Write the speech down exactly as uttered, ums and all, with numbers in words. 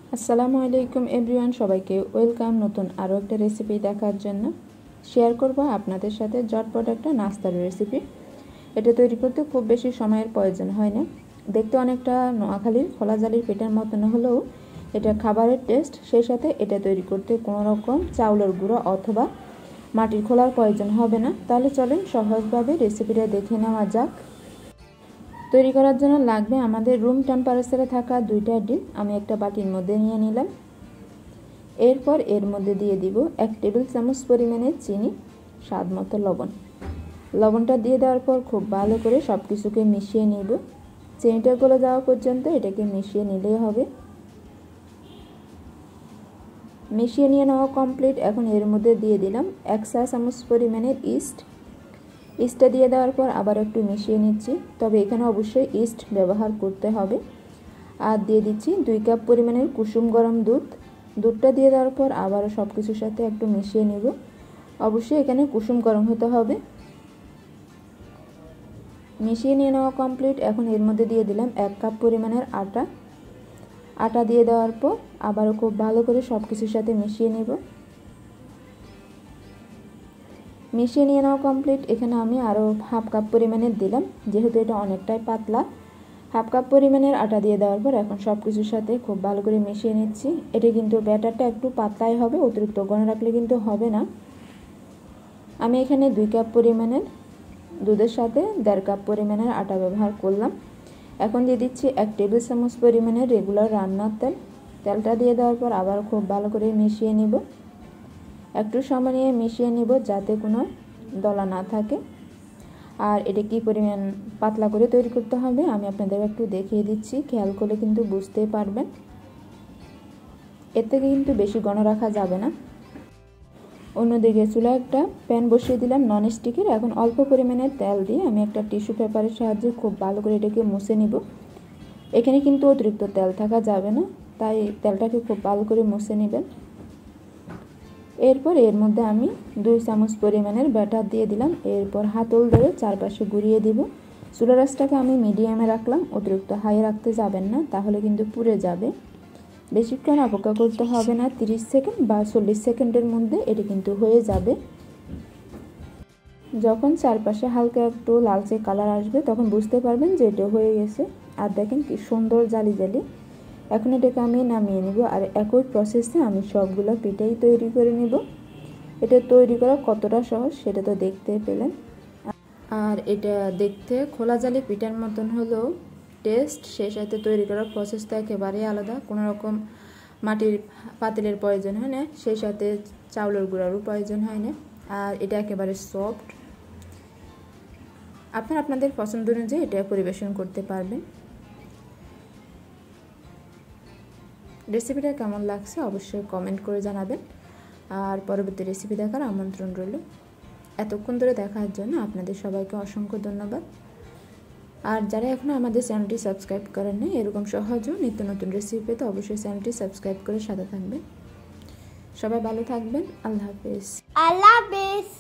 আসসালামু আলাইকুম এভরিওয়ান, সবাইকে ওয়েলকাম নতুন আরও একটা রেসিপি দেখার জন্য। শেয়ার করব আপনাদের সাথে জটপট একটা নাস্তার রেসিপি। এটা তৈরি করতে খুব বেশি সময়ের প্রয়োজন হয় না। দেখতে অনেকটা নোয়াখালীর খোলা জালির পিঠার মতন হলেও এটা খাবারের টেস্ট, সেই সাথে এটা তৈরি করতে কোনো রকম চাউলের গুঁড়ো অথবা মাটির খোলার প্রয়োজন হবে না। তাহলে চলেন সহজভাবে রেসিপিটা দেখে নেওয়া যাক। তৈরি করার জন্য লাগবে আমাদের রুম টেম্পারেচারে থাকা দুইটা ডিম আমি একটা বাটির মধ্যে নিয়ে নিলাম। এরপর এর মধ্যে দিয়ে দিব এক টেবিল চামচ পরিমাণে চিনি, স্বাদ মতো লবণ। লবণটা দিয়ে দেওয়ার পর খুব ভালো করে সব কিছুকে মিশিয়ে নেব। চিনিটা গলে যাওয়া পর্যন্ত এটাকে মিশিয়ে নিলেই হবে। মিশিয়ে নিয়ে নেওয়া কমপ্লিট। এখন এর মধ্যে দিয়ে দিলাম এক চা চামচ পরিমাণের ইস্ট। ইস্টটা দিয়ে দেওয়ার পর আবার একটু মিশিয়ে নিচ্ছি, তবে এখানে অবশ্যই ইস্ট ব্যবহার করতে হবে। আর দিয়ে দিচ্ছি দুই কাপ পরিমাণের কুসুম গরম দুধ। দুধটা দিয়ে দেওয়ার পর আবারও সব কিছুর সাথে একটু মিশিয়ে নিব। অবশ্যই এখানে কুসুম গরম হতে হবে। মিশিয়ে নিয়ে নেওয়া কমপ্লিট। এখন এর মধ্যে দিয়ে দিলাম এক কাপ পরিমাণের আটা। আটা দিয়ে দেওয়ার পর আবারও খুব ভালো করে সব কিছুর সাথে মিশিয়ে নেব। মিশিয়ে নিয়ে নেওয়া কমপ্লিট। এখানে আমি আরও হাফ কাপ পরিমাণের দিলাম, যেহেতু এটা অনেকটাই পাতলা। হাফ কাপ পরিমাণের আটা দিয়ে দেওয়ার পর এখন সব কিছুর সাথে খুব ভালো করে মিশিয়ে নিচ্ছি। এটা কিন্তু ব্যাটারটা একটু পাতলাই হবে, অতিরিক্ত ঘন রাখলে কিন্তু হবে না। আমি এখানে দুই কাপ পরিমাণের দুধের সাথে দেড় কাপ পরিমাণের আটা ব্যবহার করলাম। এখন দিয়ে দিচ্ছি এক টেবিল চামচ পরিমাণের রেগুলার রান্নার তেল। তেলটা দিয়ে দেওয়ার পর আবার খুব ভালো করে মিশিয়ে নিব। একটু সময় নিয়ে মিশিয়ে নিব যাতে কোনো দলা না থাকে। আর এটা কি পরিমাণ পাতলা করে তৈরি করতে হবে আমি আপনাদের একটু দেখিয়ে দিচ্ছি, খেয়াল করলে কিন্তু বুঝতেই পারবেন। এর থেকে কিন্তু বেশি ঘন রাখা যাবে না। অন্যদিকে চুলায় একটা প্যান বসিয়ে দিলাম নন স্টিকের। এখন অল্প পরিমাণে তেল দিয়ে আমি একটা টিস্যু পেপারের সাহায্যে খুব ভালো করে এটাকে মুছে নিব। এখানে কিন্তু অতিরিক্ত তেল থাকা যাবে না, তাই তেলটাকে খুব ভালো করে মুছে নেবেন। এরপর এর মধ্যে আমি দুই চামচ পরিমাণের ব্যাটার দিয়ে দিলাম। এরপর হাতল ধরে চারপাশে ঘুরিয়ে দিব। চুলার আঁচটাকে আমি মিডিয়ামে রাখলাম, অতিরিক্ত হাই রাখতে যাবেন না, তাহলে কিন্তু পুড়ে যাবে। বেশিক্ষণ অপেক্ষা করতে হবে না, তিরিশ সেকেন্ড বা চল্লিশ সেকেন্ডের মধ্যে এটি কিন্তু হয়ে যাবে। যখন চারপাশে হালকা একটু লালচে কালার আসবে তখন বুঝতে পারবেন যে এটা হয়ে গেছে। আর দেখেন কি সুন্দর জালি জালি। এখন এটাকে আমি নামিয়ে নিব। আর একই প্রসেসে আমি সবগুলো পিঠাই তৈরি করে নিব। এটা তৈরি করা কতটা সহজ সেটা তো দেখতে পেলেন। আর এটা দেখতে খোলা জালি পিঠার মতন হলেও টেস্ট, সেই সাথে তৈরি করার প্রসেসটা একেবারেই আলাদা। কোনো রকম মাটির পাতিলের প্রয়োজন হয় না, সেই সাথে চাউলের গুঁড়ারও প্রয়োজন হয় না। আর এটা একেবারে সফট। আপনারা আপনাদের পছন্দ অনুযায়ী এটা পরিবেশন করতে পারবেন। রেসিপিটা কেমন লাগছে অবশ্যই কমেন্ট করে জানাবেন। আর পরবর্তী রেসিপি দেখার আমন্ত্রণ রইল। এতক্ষণ ধরে দেখার জন্য আপনাদের সবাইকে অসংখ্য ধন্যবাদ। আর যারা এখনও আমাদের চ্যানেলটি সাবস্ক্রাইব করেন না, এরকম সহজ ও নিত্য নতুন রেসিপি পেতে অবশ্যই চ্যানেলটি সাবস্ক্রাইব করে সাথে থাকবেন। সবাই ভালো থাকবেন। আল্লাহ হাফেজ। আল্লাহ হাফেজ।